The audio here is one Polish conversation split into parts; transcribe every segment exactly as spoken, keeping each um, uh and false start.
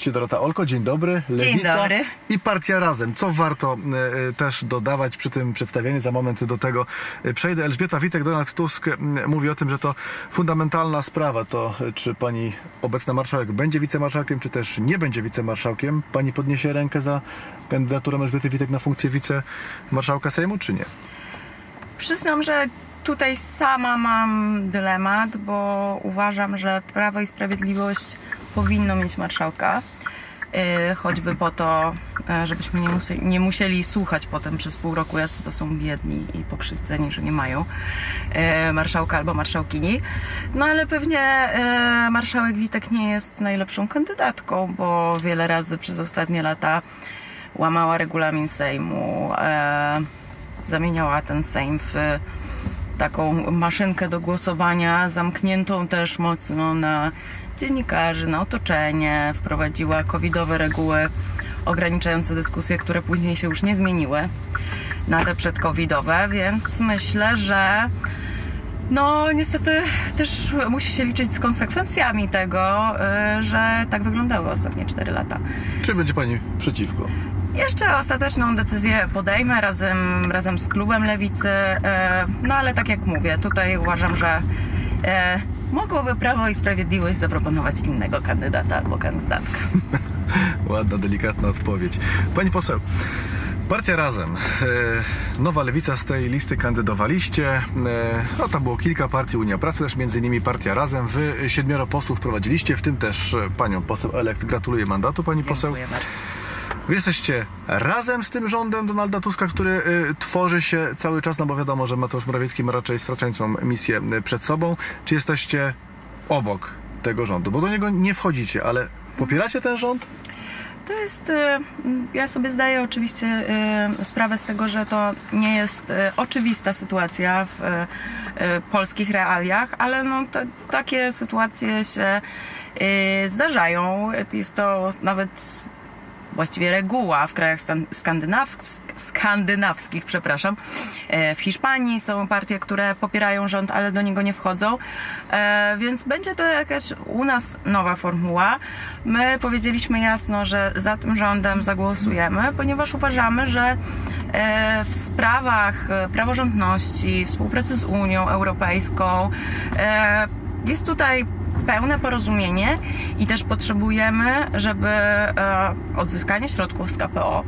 goście Dorota Olko, dzień dobry. Lewica dzień dobry. I Partia Razem. Co warto e, też dodawać przy tym przedstawieniu? Za moment do tego przejdę. Elżbieta Witek, Donald Tusk mówi o tym, że to fundamentalna sprawa, to czy pani obecna marszałek będzie wicemarszałkiem, czy też nie będzie wicemarszałkiem. Pani podniesie rękę za kandydaturą Elżbiety Witek na funkcję wicemarszałka Sejmu, czy nie? Przyznam, że tutaj sama mam dylemat, bo uważam, że Prawo i Sprawiedliwość powinno mieć marszałka. Yy, choćby po to, yy, żebyśmy nie, musieli, nie musieli słuchać potem przez pół roku, jacy to są biedni i pokrzywdzeni, że nie mają yy, marszałka albo marszałkini. No ale pewnie yy, marszałek Witek nie jest najlepszą kandydatką, bo wiele razy przez ostatnie lata łamała regulamin Sejmu, yy, zamieniała ten Sejm w taką maszynkę do głosowania, zamkniętą też mocno na dziennikarzy, na otoczenie, wprowadziła covidowe reguły ograniczające dyskusje, które później się już nie zmieniły na te przedcovidowe, więc myślę, że no niestety też musi się liczyć z konsekwencjami tego, że tak wyglądały ostatnie cztery lata. Czy będzie pani przeciwko? Jeszcze ostateczną decyzję podejmę razem, razem z klubem Lewicy, no ale tak jak mówię, tutaj uważam, że mogłoby Prawo i Sprawiedliwość zaproponować innego kandydata albo kandydatkę. Ładna, delikatna odpowiedź. Pani poseł, Partia Razem. Nowa Lewica, z tej listy kandydowaliście. No, tam było kilka partii, Unia Pracy też, między innymi Partia Razem. Wy siedmioro posłów prowadziliście, w tym też panią poseł elekt. Gratuluję mandatu, pani Dziękuję poseł. bardzo. Wy jesteście razem z tym rządem Donalda Tuska, który y, tworzy się cały czas, no bo wiadomo, że Mateusz Morawiecki ma raczej straceńcą misję przed sobą. Czy jesteście obok tego rządu? Bo do niego nie wchodzicie, ale popieracie ten rząd? To jest, ja sobie zdaję oczywiście sprawę z tego, że to nie jest oczywista sytuacja w polskich realiach, ale no to, takie sytuacje się zdarzają. Jest to nawet właściwie reguła w krajach skandynaw- skandynawskich, przepraszam. W Hiszpanii są partie, które popierają rząd, ale do niego nie wchodzą, więc będzie to jakaś u nas nowa formuła. My powiedzieliśmy jasno, że za tym rządem zagłosujemy, ponieważ uważamy, że w sprawach praworządności, współpracy z Unią Europejską jest tutaj pełne porozumienie i też potrzebujemy, żeby e, odzyskanie środków z K P O,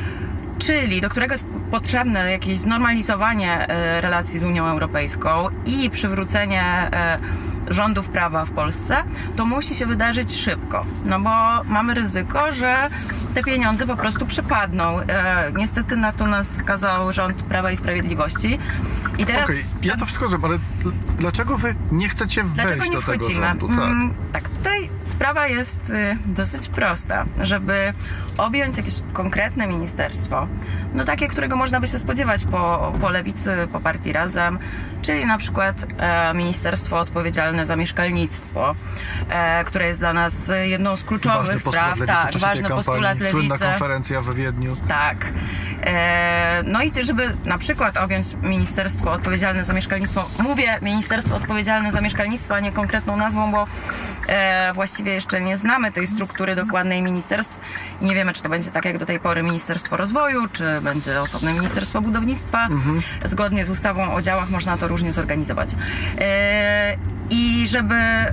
czyli do którego jest potrzebne jakieś znormalizowanie e, relacji z Unią Europejską i przywrócenie e, rządów prawa w Polsce, to musi się wydarzyć szybko, no bo mamy ryzyko, że te pieniądze po prostu przepadną. E, niestety na to nas skazał rząd Prawa i Sprawiedliwości. I teraz Okej, okay, ja to wszystko rozumiem, ale dlaczego wy nie chcecie wejść Dlaczego nie do tego wchodzimy? rządu? Tak. Mm, tak, tutaj sprawa jest y, dosyć prosta. Żeby objąć jakieś konkretne ministerstwo, no takie, którego można by się spodziewać po, po Lewicy, po Partii Razem, czyli na przykład e, ministerstwo odpowiedzialne za mieszkalnictwo, e, które jest dla nas jedną z kluczowych ważny spraw. Postulat Tak, ważny postulat Lewicy. Słynna konferencja we Wiedniu. Tak. E, no i żeby na przykład objąć ministerstwo odpowiedzialne za mieszkalnictwo, mówię ministerstwo odpowiedzialne za mieszkalnictwo, a nie konkretną nazwą, bo e, właściwie jeszcze nie znamy tej struktury dokładnej ministerstw i nie wiemy, czy to będzie tak jak do tej pory Ministerstwo Rozwoju, czy będzie osobne Ministerstwo Budownictwa. Mhm. Zgodnie z ustawą o działach można to różnie zorganizować. E, I żeby e,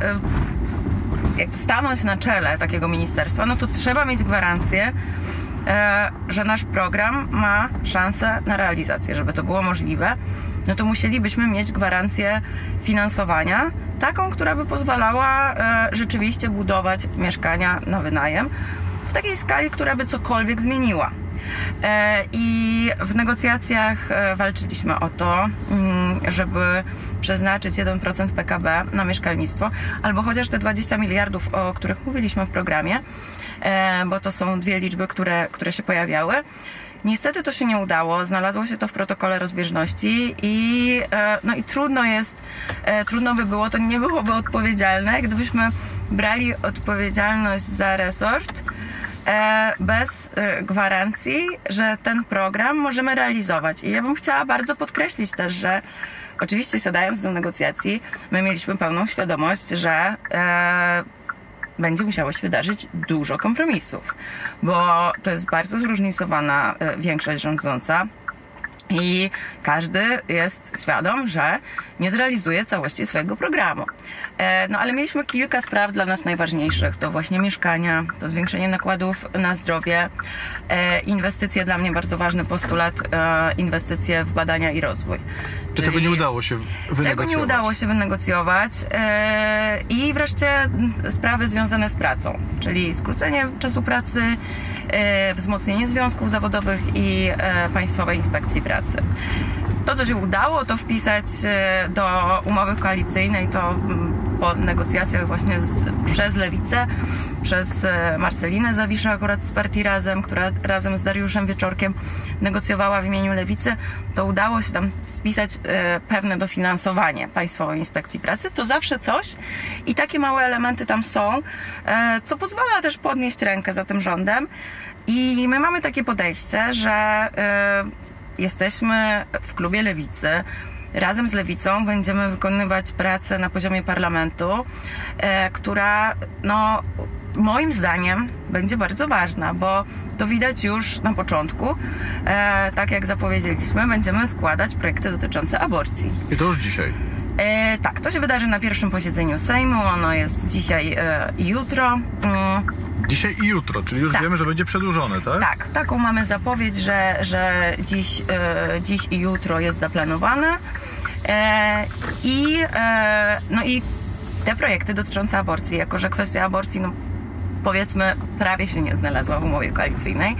stanąć na czele takiego ministerstwa, no to trzeba mieć gwarancję, e, że nasz program ma szansę na realizację. Żeby to było możliwe, no to musielibyśmy mieć gwarancję finansowania, taką, która by pozwalała e, rzeczywiście budować mieszkania na wynajem w takiej skali, która by cokolwiek zmieniła. E, I w negocjacjach e, walczyliśmy o to, mm, żeby przeznaczyć jeden procent P K B na mieszkalnictwo, albo chociaż te dwadzieścia miliardów, o których mówiliśmy w programie, e, bo to są dwie liczby, które, które się pojawiały. Niestety to się nie udało, znalazło się to w protokole rozbieżności i, e, no i trudno jest, e, trudno by było, to nie byłoby odpowiedzialne, gdybyśmy brali odpowiedzialność za resort e, bez e, gwarancji, że ten program możemy realizować. I ja bym chciała bardzo podkreślić też, że oczywiście siadając do negocjacji, my mieliśmy pełną świadomość, że e, będzie musiało się wydarzyć dużo kompromisów, bo to jest bardzo zróżnicowana e, większość rządząca. I każdy jest świadom, że nie zrealizuje całości swojego programu. E, no ale mieliśmy kilka spraw dla nas najważniejszych. To właśnie mieszkania, to zwiększenie nakładów na zdrowie, e, inwestycje, dla mnie bardzo ważny postulat, e, inwestycje w badania i rozwój. Czy tego nie udało się wynegocjować? Tego nie udało się wynegocjować. E, I wreszcie sprawy związane z pracą, czyli skrócenie czasu pracy, e, wzmocnienie związków zawodowych i e, Państwowej Inspekcji Pracy. To, co się udało, to wpisać do umowy koalicyjnej, to po negocjacjach właśnie z, przez Lewicę, przez Marcelinę Zawiszę akurat z partii Razem, która razem z Dariuszem Wieczorkiem negocjowała w imieniu Lewicy, to udało się tam wpisać e, pewne dofinansowanie Państwowej Inspekcji Pracy. To zawsze coś i takie małe elementy tam są, e, co pozwala też podnieść rękę za tym rządem. I my mamy takie podejście, że e, jesteśmy w klubie Lewicy. Razem z Lewicą będziemy wykonywać pracę na poziomie parlamentu, e, która no, moim zdaniem będzie bardzo ważna, bo to widać już na początku. E, tak jak zapowiedzieliśmy, będziemy składać projekty dotyczące aborcji. I to już dzisiaj? E, tak, to się wydarzy na pierwszym posiedzeniu Sejmu. Ono jest dzisiaj e, i jutro. Mm. Dzisiaj i jutro, czyli już tak. wiemy, że będzie przedłużone, tak? Tak, taką mamy zapowiedź, że, że dziś, e, dziś i jutro jest zaplanowane. E, i, e, no i te projekty dotyczące aborcji, jako że kwestia aborcji, no powiedzmy, prawie się nie znalazła w umowie koalicyjnej,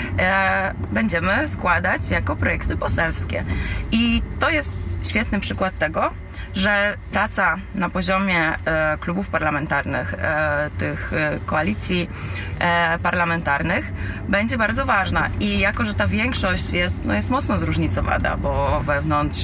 e, będziemy składać jako projekty poselskie. I to jest świetny przykład tego, że praca na poziomie e, klubów parlamentarnych, e, tych e, koalicji e, parlamentarnych będzie bardzo ważna. I jako, że ta większość jest, no jest mocno zróżnicowana, bo wewnątrz...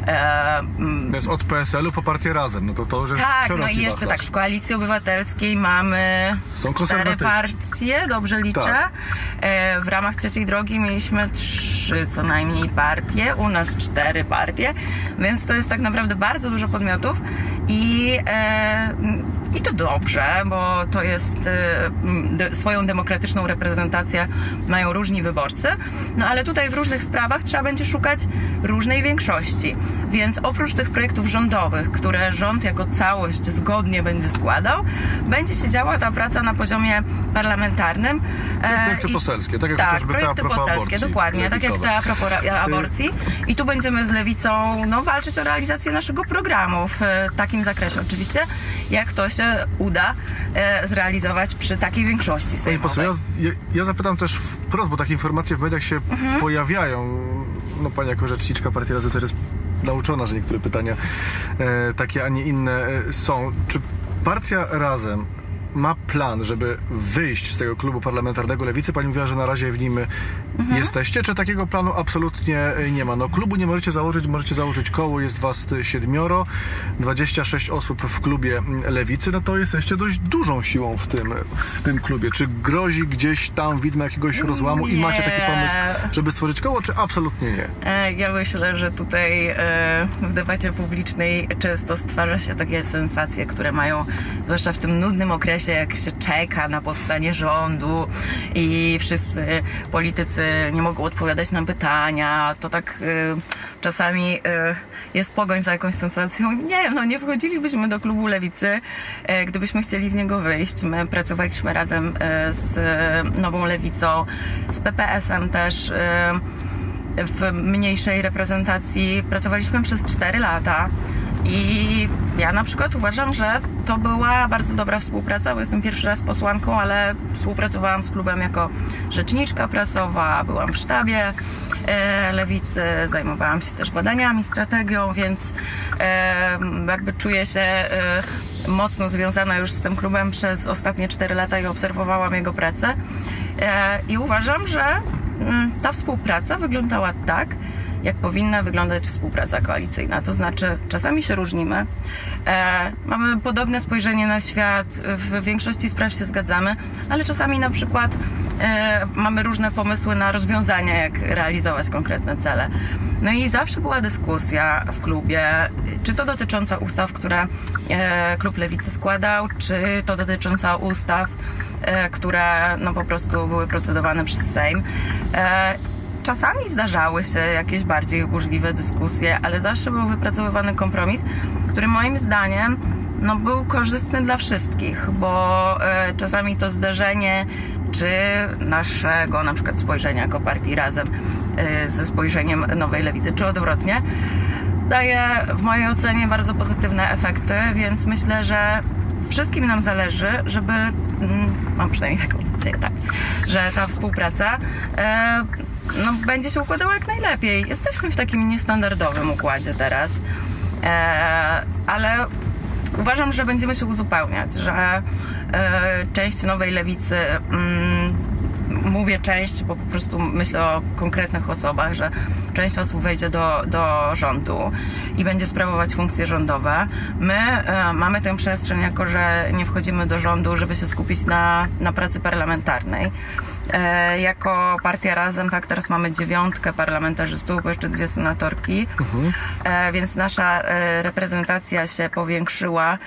E, m, to jest od P S L u po partię Razem, no to to już jest tak, szeroki no i jeszcze wachlarz. tak, w Koalicji Obywatelskiej mamy Są cztery partie, dobrze liczę. Tak. E, w ramach Trzeciej Drogi mieliśmy trzy co najmniej partie, u nas cztery partie, więc to jest tak naprawdę bardzo dużo podmiotów i, e, i to dobrze, bo to jest e, de, swoją demokratyczną reprezentację mają różni wyborcy, no ale tutaj w różnych sprawach trzeba będzie szukać różnej większości, więc oprócz tych projektów rządowych, które rząd jako całość zgodnie będzie składał, będzie się działa ta praca na poziomie parlamentarnym. Czyli projekty I, poselskie, tak jak tak, chociażby te projekty a propos poselskie, aborcji, dokładnie, tak jak te a propos aborcji. I tu będziemy z Lewicą no, walczyć o realizację naszego programu w takim zakresie oczywiście, jak to się uda e, zrealizować przy takiej większości sejmowej. Pani poseł, ja, ja zapytam też wprost, bo takie informacje w mediach się mhm. pojawiają. No pani jako rzeczniczka partii Razem też jest nauczona, że niektóre pytania e, takie, a nie inne e, są. Czy partia Razem ma plan, żeby wyjść z tego klubu parlamentarnego Lewicy? Pani mówiła, że na razie w nim mhm. jesteście. Czy takiego planu absolutnie nie ma? No klubu nie możecie założyć, możecie założyć koło, jest was siedmioro, dwadzieścia sześć osób w klubie Lewicy, no to jesteście dość dużą siłą w tym, w tym klubie. Czy grozi gdzieś tam widmo jakiegoś rozłamu nie. i macie taki pomysł, żeby stworzyć koło, czy absolutnie nie? Ja myślę, że tutaj w debacie publicznej często stwarza się takie sensacje, które mają, zwłaszcza w tym nudnym okresie, jak się czeka na powstanie rządu i wszyscy politycy nie mogą odpowiadać na pytania, to tak y, czasami y, jest pogoń za jakąś sensacją. Nie, no nie wchodzilibyśmy do klubu Lewicy, y, gdybyśmy chcieli z niego wyjść. My pracowaliśmy razem y, z Nową Lewicą, z P P S em też, y, w mniejszej reprezentacji. Pracowaliśmy przez cztery lata. I ja na przykład uważam, że to była bardzo dobra współpraca, bo jestem pierwszy raz posłanką, ale współpracowałam z klubem jako rzeczniczka prasowa, byłam w sztabie e, Lewicy, zajmowałam się też badaniami, strategią, więc e, jakby czuję się e, mocno związana już z tym klubem przez ostatnie cztery lata i obserwowałam jego pracę. E, I uważam, że m, ta współpraca wyglądała tak, jak powinna wyglądać współpraca koalicyjna. To znaczy, czasami się różnimy, E, mamy podobne spojrzenie na świat, w większości spraw się zgadzamy, ale czasami na przykład e, mamy różne pomysły na rozwiązania, jak realizować konkretne cele. No i zawsze była dyskusja w klubie, czy to dotycząca ustaw, które e, klub Lewicy składał, czy to dotycząca ustaw, e, które no, po prostu były procedowane przez Sejm. E, czasami zdarzały się jakieś bardziej burzliwe dyskusje, ale zawsze był wypracowywany kompromis, który moim zdaniem no, był korzystny dla wszystkich, bo e, czasami to zderzenie czy naszego na przykład spojrzenia jako partii Razem e, ze spojrzeniem Nowej Lewicy, czy odwrotnie, daje w mojej ocenie bardzo pozytywne efekty, więc myślę, że wszystkim nam zależy, żeby, mm, mam przynajmniej taką nadzieję, tak, że ta współpraca e, no, będzie się układała jak najlepiej. Jesteśmy w takim niestandardowym układzie teraz, e, ale uważam, że będziemy się uzupełniać, że e, część Nowej Lewicy, mm, mówię część, bo po prostu myślę o konkretnych osobach, że część osób wejdzie do, do rządu i będzie sprawować funkcje rządowe. My e, mamy tę przestrzeń, jako że nie wchodzimy do rządu, żeby się skupić na, na pracy parlamentarnej. E, jako partia Razem, tak, teraz mamy dziewiątkę parlamentarzystów, bo jeszcze dwie senatorki, mhm. e, więc nasza e, reprezentacja się powiększyła.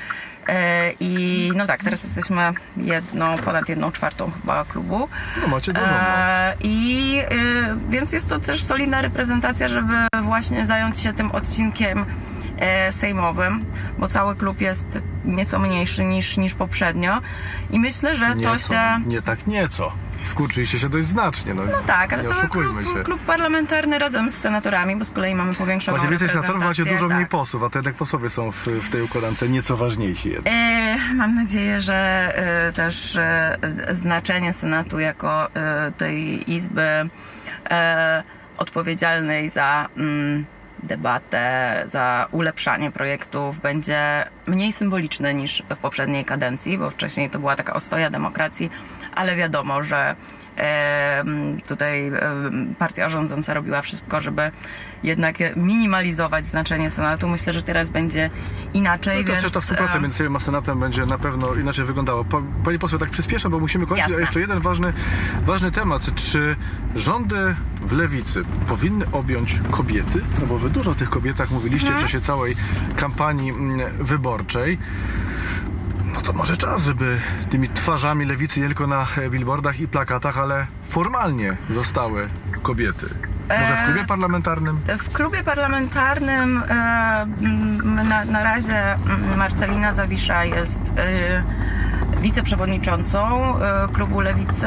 I no tak, teraz jesteśmy jedną, ponad jedną czwartą chyba klubu. No macie dużo. E, I y, więc jest to też solidna reprezentacja, żeby właśnie zająć się tym odcinkiem e, sejmowym, bo cały klub jest nieco mniejszy niż, niż poprzednio. I myślę, że nieco, to się... Nie tak nieco. Skurczyliście się dość znacznie. No, no tak, ale nie cały klub, się. klub parlamentarny razem z senatorami, bo z kolei mamy powiększoną macie więcej senatorów, macie dużo tak. mniej posłów, a to jednak posłowie są w, w tej układance nieco ważniejsi. E, mam nadzieję, że e, też e, znaczenie Senatu jako e, tej izby e, odpowiedzialnej za mm, debatę, za ulepszanie projektów będzie mniej symboliczne niż w poprzedniej kadencji, bo wcześniej to była taka ostoja demokracji, ale wiadomo, że e, tutaj e, partia rządząca robiła wszystko, żeby jednak minimalizować znaczenie Senatu. Myślę, że teraz będzie inaczej. No to więc, też ta współpraca między Sejmem a Senatem będzie na pewno inaczej wyglądała. Pani poseł, tak przyspieszę, bo musimy kończyć. Jasne. A jeszcze jeden ważny, ważny temat. Czy rządy w Lewicy powinny objąć kobiety? No bo wy dużo o tych kobietach mówiliście hmm. w czasie całej kampanii wyborczej. No to może czas, żeby tymi twarzami Lewicy nie tylko na billboardach i plakatach, ale formalnie zostały kobiety. Może w klubie parlamentarnym? W klubie parlamentarnym e, na, na razie Marcelina Zawisza jest e, wiceprzewodniczącą e, klubu Lewicy.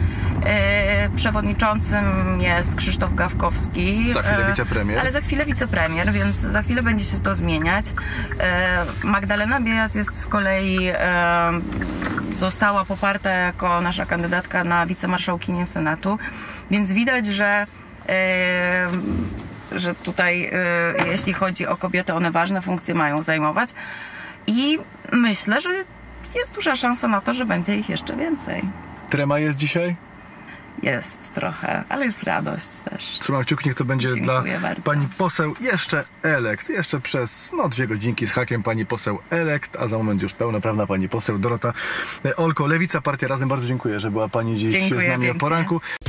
E, przewodniczącym jest Krzysztof Gawkowski. Za chwilę wicepremier. E, ale za chwilę wicepremier, więc za chwilę będzie się to zmieniać. E, Magdalena Biejat jest z kolei e, została poparta jako nasza kandydatka na wicemarszałkinię Senatu, więc widać, że Yy, że tutaj yy, jeśli chodzi o kobiety, one ważne funkcje mają zajmować i myślę, że jest duża szansa na to, że będzie ich jeszcze więcej. Trema jest dzisiaj? Jest trochę, ale jest radość też. Trzymam kciuki, niech to będzie Dziękuję dla bardzo. pani poseł jeszcze elekt. Jeszcze przez no, dwie godzinki z hakiem pani poseł elekt, a za moment już pełnoprawna pani poseł Dorota Olko. Lewica, Partia Razem. Bardzo dziękuję, że była pani dziś Dziękuję z nami pięknie. o poranku.